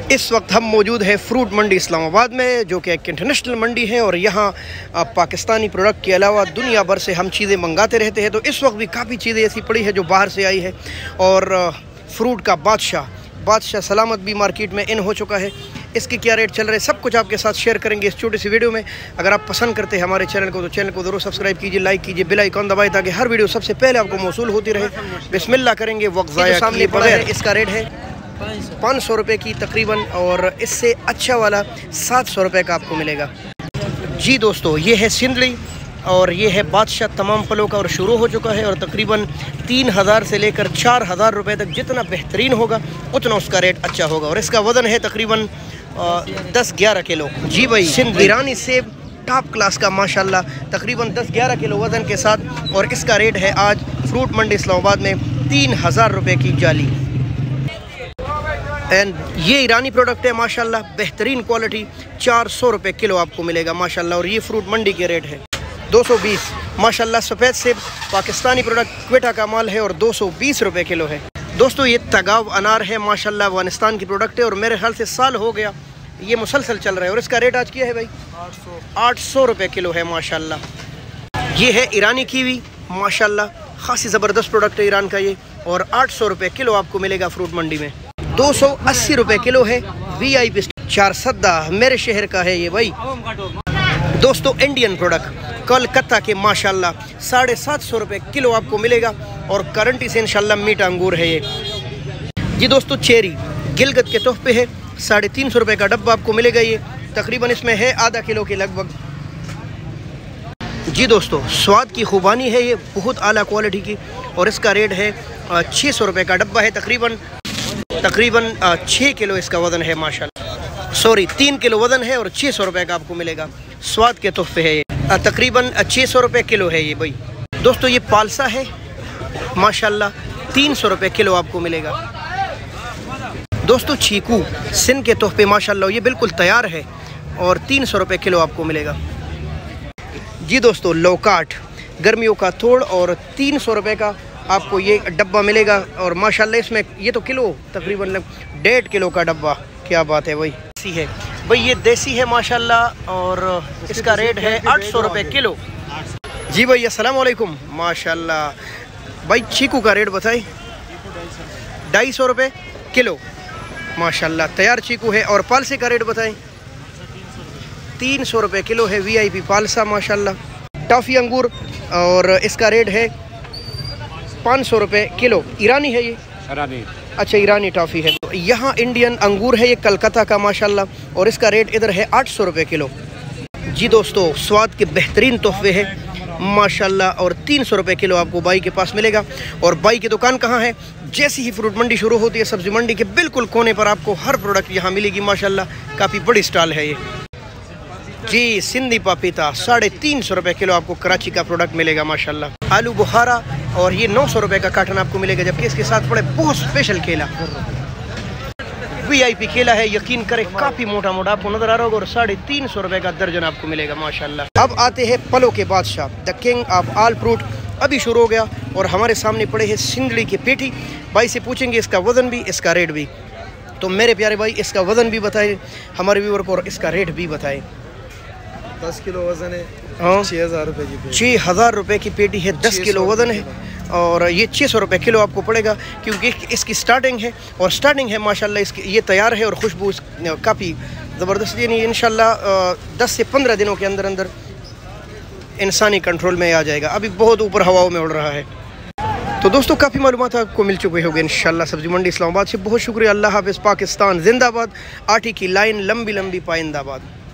इस वक्त हम मौजूद है फ्रूट मंडी इस्लामाबाद में, जो कि एक इंटरनेशनल मंडी है और यहाँ पाकिस्तानी प्रोडक्ट के अलावा दुनिया भर से हम चीज़ें मंगाते रहते हैं। तो इस वक्त भी काफ़ी चीज़ें ऐसी पड़ी है जो बाहर से आई है और फ्रूट का बादशाह सलामत भी मार्केट में इन हो चुका है। इसके क्या रेट चल रहे हैं सब कुछ आपके साथ शेयर करेंगे इस छोटी सी वीडियो में। अगर आप पसंद करते हैं हमारे चैनल को तो चैनल को ज़रूर सब्सक्राइब कीजिए, लाइक कीजिए, बेल आइकॉन दबाएं ताकि हर वीडियो सबसे पहले आपको मौसूल होती रहे। बिस्मिल्लाह करेंगे। वक्त ज़ाया सामने पड़ा है, इसका रेट है 500 रुपये की तकरीबन, और इससे अच्छा वाला 700 रुपये का आपको मिलेगा। जी दोस्तों, ये है सिंदड़ी और ये है बादशाह तमाम फलों का और शुरू हो चुका है और तकरीबन 3000 से लेकर 4000 रुपये तक जितना बेहतरीन होगा उतना उसका रेट अच्छा होगा। और इसका वज़न है तकरीबन 10-11 किलो। जी भाई, सिंध ईरानी सेब टॉप क्लास का माशाल्लाह, तकरीबन 10-11 किलो वज़न के साथ, और इसका रेट है आज फ्रूट मंडी इस्लामाबाद में 3000 रुपये की जाली। एंड ये ईरानी प्रोडक्ट है माशाल्लाह, बेहतरीन क्वालिटी, 400 रुपये किलो आपको मिलेगा माशाल्लाह। और ये फ्रूट मंडी के रेट है 220 माशाल्लाह। सफ़ेद सेब पाकिस्तानी प्रोडक्ट क्वेटा का माल है और 220 रुपये किलो है। दोस्तों, ये तगाव अनार है माशाल्लाह, अफगानिस्तान की प्रोडक्ट है और मेरे ख्याल से साल हो गया ये मुसलसल चल रहा है। और इसका रेट आज क्या है भाई? 800 रुपये किलो है माशाल्लाह। ये है ईरानी कीवी माशाल्लाह, खासी ज़बरदस्त प्रोडक्ट है ईरान का ये, और 800 रुपये किलो आपको मिलेगा फ्रूट मंडी में। 280 रुपये किलो है VIP 4 सद्दा, मेरे शहर का है ये भाई। दोस्तों, इंडियन प्रोडक्ट कोलकाता के माशाल्लाह 750 रुपये किलो आपको मिलेगा और गारंटी से इंशाल्लाह मीठा अंगूर है ये। जी दोस्तों, चेरी गिलगत के तोहफे है, 350 रुपये का डब्बा आपको मिलेगा ये, तकरीबन इसमें है आधा किलो के लगभग। जी दोस्तों, स्वाद की खुबानी है ये, बहुत आला क्वालिटी की, और इसका रेट है 600 रुपये का डब्बा है, तकरीबन 6 किलो इसका वज़न है माशाल्लाह। सॉरी, 3 किलो वज़न है और 600 रुपये का आपको मिलेगा। स्वाद के तोहफे है ये, तकरीबन 600 रुपये किलो है ये भाई। दोस्तों, ये पालसा है माशाल्लाह, 300 रुपये किलो आपको मिलेगा। दोस्तों, चीकू सिंध के तोहफे माशाल्लाह, ये बिल्कुल तैयार है और 300 रुपये किलो आपको मिलेगा। जी दोस्तों, लौकाट गर्मियों का तोड़ और 300 रुपये का आपको ये डब्बा मिलेगा और माशाल्लाह इसमें ये तो किलो तकरीबन 1.5 किलो का डब्बा, क्या बात है भाई। देसी है भाई, ये देसी है माशाल्लाह और इसका रेट है 800 रुपये किलो। जी भाई, अस्सलाम वालेकुम माशाल्लाह। भाई, चीकू का रेट बताएं? 250 रुपये किलो माशाल्लाह, तैयार चीकू है। और पालसे का रेट बताएं? 300 रुपये किलो है VIP पालसा माशाल्लाह। टॉफ़ी अंगूर और इसका रेट है 500 रुपये किलो। ईरानी है ये? अच्छा, ईरानी टॉफ़ी है। तो यहाँ इंडियन अंगूर है ये कलकत्ता का माशाल्लाह, और इसका रेट इधर है 800 रुपये किलो। जी दोस्तों, स्वाद के बेहतरीन तोहफे हैं माशाल्लाह, और 300 रुपये किलो आपको बाई के पास मिलेगा। और बाई की दुकान कहाँ है? जैसे ही फ्रूट मंडी शुरू होती है सब्ज़ी मंडी के बिल्कुल कोने पर आपको हर प्रोडक्ट यहाँ मिलेगी माशाल्लाह, काफ़ी बड़ी स्टॉल है ये। जी, सिंधी पपीता 350 रुपये किलो आपको कराची का प्रोडक्ट मिलेगा माशाल्लाह। आलू बुखारा और ये 900 रुपये का कार्टन आपको मिलेगा, जबकि इसके साथ पड़े बहुत स्पेशल केला, VIP केला है, यकीन करें काफ़ी मोटा मोटा आपको नज़र आ रहा होगा, और 350 रुपये का दर्जन आपको मिलेगा माशाल्लाह। अब आते हैं फलों के बादशाह, the king of all fruit, अभी शुरू हो गया और हमारे सामने पड़े हैं सिंदड़ी की पेटी। भाई से पूछेंगे इसका वज़न भी, इसका रेट भी। तो मेरे प्यारे भाई, इसका वज़न भी बताएं हमारे व्यूअर को और इसका रेट भी बताएं। 10 किलो वज़न है, 6000 रुपये की पेटी। 6000 रुपये की पेटी है, 10 किलो वज़न है और ये 600 रुपये किलो आपको पड़ेगा, क्योंकि इसकी स्टार्टिंग है और स्टार्टिंग है माशाल्लाह। इसकी ये तैयार है और खुशबू काफ़ी ज़बरदस्त, यानी इंशाल्लाह 10 से 15 दिनों के अंदर अंदर इंसानी कंट्रोल में आ जाएगा। अभी बहुत ऊपर हवाओं में उड़ रहा है। तो दोस्तों, काफ़ी मालूमात आपको मिल चुके होंगे इंशाल्लाह सब्ज़ी मंडी इस्लामाबाद से। बहुत शुक्रिया। अल्लाह हाफ़िज़। पाकिस्तान जिंदाबाद। आटी की लाइन लंबी लंबी पाइंदाबाद।